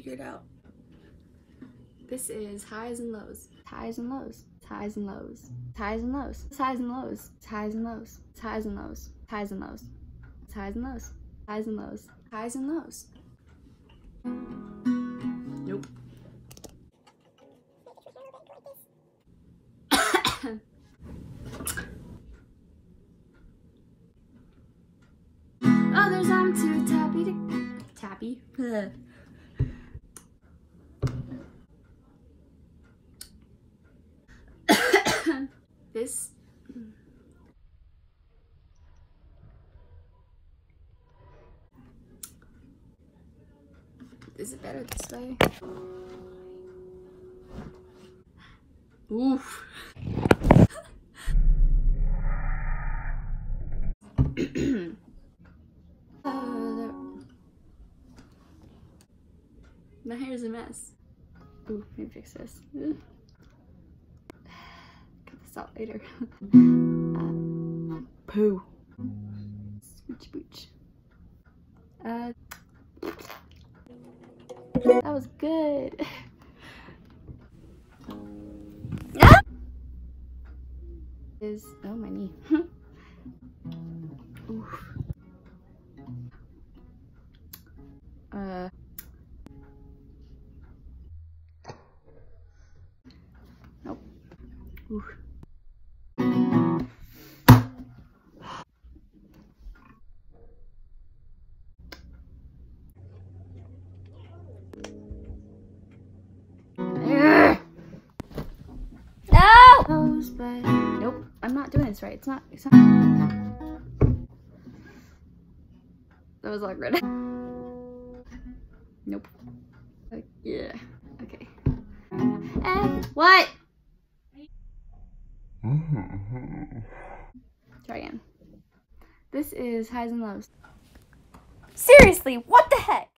figure it out. This is highs and lows. Highs and lows. Highs and lows. Highs and lows. Highs and lows. Highs and lows. Highs and lows. Highs and lows. Highs and lows. Highs and lows. Highs and lows. Nope. Others I'm too tappy to tappy. This is it better this way? Oof. My hair's a mess. Ooh, let me fix this. Cut this out later. Poo. Smooch booch. That was good. Is oh my knee. Oof. Nope. Oof. No! But nope, I'm not doing this right. It's not. That was awkward. Nope. Yeah. Okay. What? Try again. This is highs and lows. Seriously, what the heck?